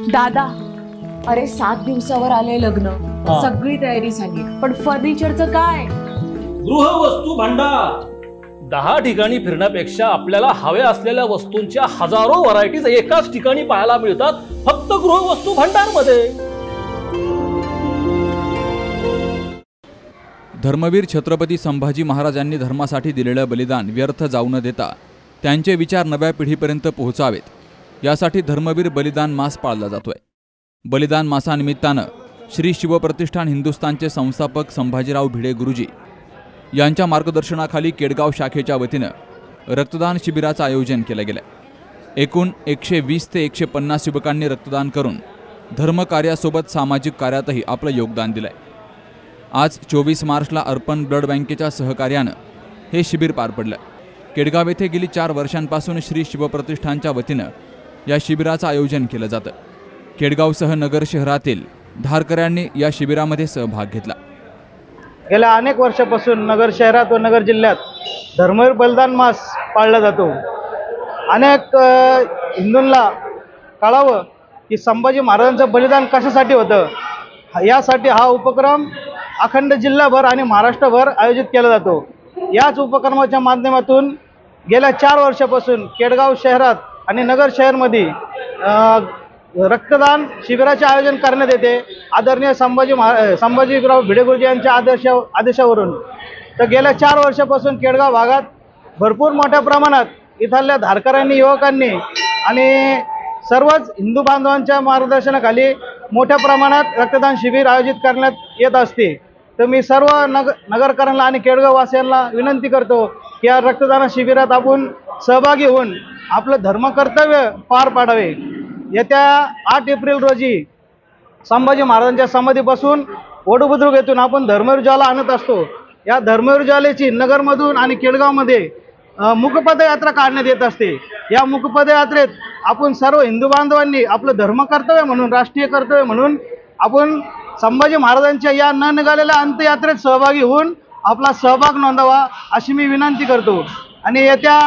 दादा, अरे 7 दिवसावर आले लग्न, सगळी तयारी झाली, पण फर्निचरचं काय? गृहवस्तू भांडार 10 ठिकाणी फिरण्यापेक्षा आपल्याला हव्या असलेल्या वस्तूंच्या हजारो व्हरायटीज एकाच ठिकाणी पाहायला मिळतात, फक्त गृहवस्तू भांडार मध्ये। धर्मवीर छत्रपती संभाजी महाराजांनी धर्मासाठी दिलेलं बलिदान व्यर्थ जाऊ न देता त्यांचे विचार नव्या पिढीपर्यंत पोहोचावेत, यासाठी धर्मवीर बलिदान मास पाळला जातोय। बलिदान मासानिमित्तानं श्री शिवप्रतिष्ठान हिंदुस्थानचे संस्थापक संभाजीराव भिडे गुरुजी यांच्या मार्गदर्शनाखाली केडगाव शाखेच्या वतीनं रक्तदान शिबिराचं आयोजन केलं गेलं। एकूण 120 ते 150 युवकांनी रक्तदान करून धर्मकार्यासोबत सामाजिक कार्यातही आपलं योगदान दिलंय। आज 24 मार्चला अर्पण ब्लड बँकेच्या सहकार्यानं हे शिबिर पार पडलं। केडगाव येथे गेली 4 वर्षांपासून श्री शिवप्रतिष्ठानच्या वतीनं या शिबिराचं आयोजन केलं जातं। केडगावसह नगर शहरातील धारकऱ्यांनी या शिबिरामध्ये सहभाग घेतला। गेल्या अनेक वर्षापासून नगर शहरात व नगर जिल्ह्यात धर्मवीर बलिदान मास पाळला जातो। अनेक हिंदूंना कळावं की संभाजी महाराजांचं बलिदान कशासाठी होतं, यासाठी हा उपक्रम अखंड जिल्हाभर आणि महाराष्ट्रभर आयोजित केला जातो। याच उपक्रमाच्या माध्यमातून गेल्या 4 वर्षापासून केडगाव शहरात आणि नगर शहरमध्ये रक्तदान शिबिराचे आयोजन करण्यात येते। आदरणीय संभाजीराव भिडे गुरुजी यांच्या आदेशावरून तर गेल्या 4 वर्षापासून केडगाव भागात भरपूर मोठ्या प्रमाणात इथल्या धारकऱ्यांनी, युवकांनी आणि सर्वच हिंदू बांधवांच्या मार्गदर्शनाखाली मोठ्या प्रमाणात रक्तदान शिबिर आयोजित करण्यात येत असते। तर मी सर्व नगरकरांना आणि केडगाववासियांना विनंती करतो की या रक्तदान शिबिरात आपण सहभागी होऊन आपलं धर्मकर्तव्य पार पाडावे। येत्या 8 एप्रिल रोजी संभाजी महाराजांच्या समाधीपासून वडूबुद्रुक येथून आपण धर्मवीर ज्वाला आणत असतो। या धर्मवीर ज्वालेची नगरमधून आणि केडगावमध्ये मुखपदयात्रा काढण्यात येत असते। या मुखपदयात्रेत आपण सर्व हिंदू बांधवांनी आपलं धर्मकर्तव्य म्हणून, राष्ट्रीय कर्तव्य म्हणून आपण संभाजी महाराजांच्या या न निघालेल्या अंत्ययात्रेत सहभागी होऊन आपला सहभाग नोंदवा अशी मी विनंती करतो। आणि येत्या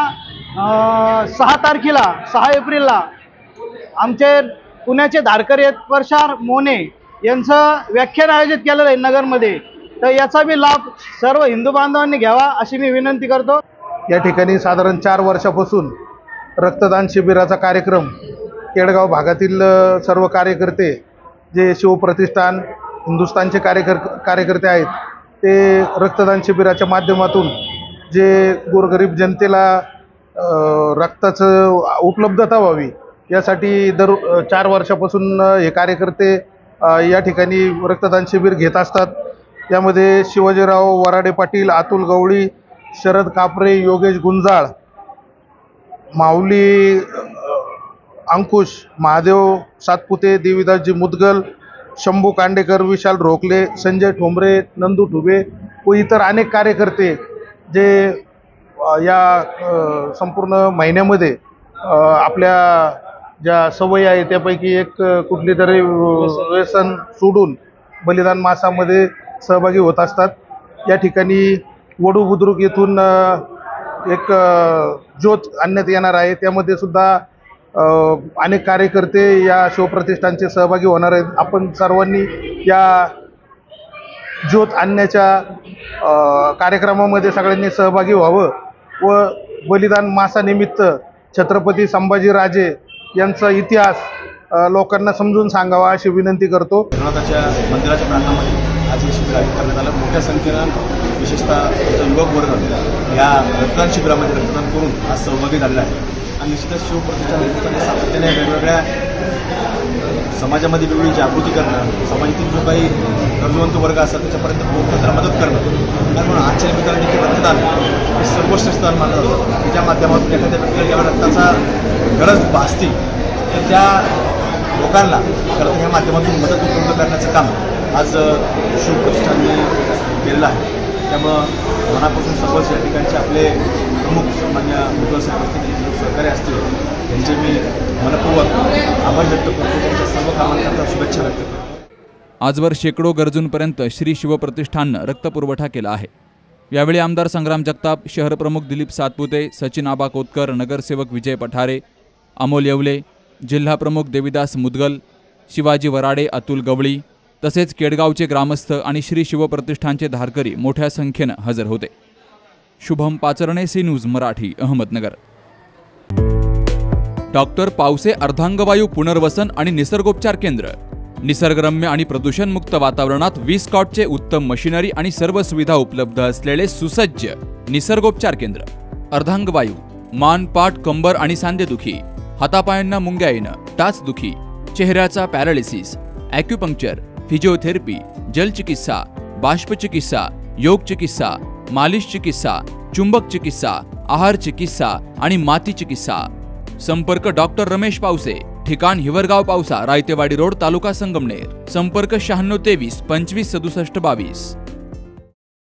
6 एप्रिलला आमचे पुण्याचे धारकरी प्रसार मोने यांचं व्याख्यान आयोजित केलेलं आहे नगरमध्ये, तर याचा बी लाभ सर्व हिंदू बांधवांनी घ्यावा अशी मी विनंती करतो। या ठिकाणी साधारण 4 वर्षापासून रक्तदान शिबिराचा कार्यक्रम केडगाव भागातील सर्व कार्यकर्ते, जे शिवप्रतिष्ठान हिंदुस्थानचे कार्यकर्ते आहेत, ते रक्तदान शिबिराच्या माध्यमातून जे गोरगरीब जनतेला रक्ताचं उपलब्धता व्हावी यासाठी 4 वर्षापासून हे कार्यकर्ते या ठिकाणी रक्तदान शिबिर घेत असतात। यामध्ये शिवाजीराव वराडे पाटील, अतुल गवळी, शरद कापरे, योगेश गुंजाळ, माऊली अंकुश, महादेव सातपुते, देवीदासजी मुदगल, शंभू कांडेकर, विशाल रोकले, संजय ठोंबरे, नंदू ठुबे व इतर अनेक कार्यकर्ते जे या संपूर्ण महिन्यामध्ये आपल्या ज्या सवयी आहे त्यापैकी एक कुठली तरी व्यसन सोडून बलिदान मासामध्ये सहभागी होत असतात। या ठिकाणी वडूबुद्रुक येथून एक ज्योत आणण्यात येणार आहे, त्यामध्ये सुद्धा अनेक कार्यकर्ते या शिवप्रतिष्ठानचे सहभागी होणार आहेत। आपण सर्वांनी या ज्योत आणण्याच्या कार्यक्रमामध्ये सगळ्यांनी सहभागी व्हावं व बलिदान मासानिमित्त छत्रपती संभाजीराजे यांचा इतिहास लोकांना समजून सांगावा अशी विनंती करतो। विश्वनाथाच्या मंदिराच्या प्रांगणामध्ये आज हे शिबिर आयोजित करण्यात आलं। मोठ्या संख्येनं विशेषतः युवक वर्ग या रक्तदान शिबिरामध्ये रक्तदान करून आज सहभागी झालेला आहे। आणि निश्चितच शिवप्रतिष्ठान हिंदुस्थान सातत्याने वेगवेगळ्या समाजामध्ये वेगवेगळी जागृती करणं, समाजातील जो काही गरजवंत वर्ग असतात त्याच्यापर्यंत पोहोचण्याला मदत करणं, कारण म्हणून आजच्या निमित्तानं देखील रक्तदान हे सर्वश्रेष्ठ दान मानलं जातं। त्याच्या माध्यमातून एखाद्या व्यक्तीला जेव्हा रक्ताचा गरज भासते तर त्या लोकांना खरं ह्या माध्यमातून मदत उपलब्ध करण्याचं काम आज शिवप्रतिष्ठानने केलेलं आहे। त्यामुळं मनापासून सर्वच या ठिकाणचे आपले प्रमुख मान्य मुद्गल साहेब असतील, सहकारी असतील, त्यांचे मी मनपूर्वक आभार व्यक्त करतो। त्यांच्या सर्व कामांकरता शुभेच्छा व्यक्त करतो। आजवर शेकडो गरजूंपर्यंत श्री शिवप्रतिष्ठाननं रक्तपुरवठा केला आहे। यावेळी आमदार संग्राम जगताप, शहरप्रमुख दिलीप सातपुते, सचिन आबा कोतकर, नगरसेवक विजय पठारे, अमोल येवले, जिल्हाप्रमुख देवीदास मुदगल, शिवाजी वराडे, अतुल गवळी तसेच केडगावचे ग्रामस्थ आणि श्री शिवप्रतिष्ठानचे धारकरी मोठ्या संख्येनं हजर होते. Shubham Pacharne, C News Marathi, Ahmednagar. Doctor Pawase अर्धांगवायू पुनर्वसन आणि निसर्गोपचार केंद्र. निसर्गरम्य आणि प्रदूषणमुक्त वातावरणात 20 कॉटचे उत्तम मशिनरी आणि सर्व सुविधा उपलब्ध असलेले सुसज्ज निसर्गोपचार केंद्र. अर्धांगवायू, मान, पाठ, कंबर आणि सांधेदुखी, हातापायांना मुंग्या येणं, टाचदुखी, चेहऱ्याचा पॅरालिसिस, ॲक्युपंक्चर, फिजिओथेरपी, जलचिकित्सा, बाष्पचिकित्सा, योग चिकित्सा, मालिश चिकित्सा, चुंबक चिकित्सा, आहार चिकित्सा आणि माती चिकित्सा. संपर्क डॉक्टर रमेश पावसे, ठिकाण हिवरगाव पावसा, रायतेवाडी रोड, तालुका संगमनेर. संपर्क 96 23 25 67 22.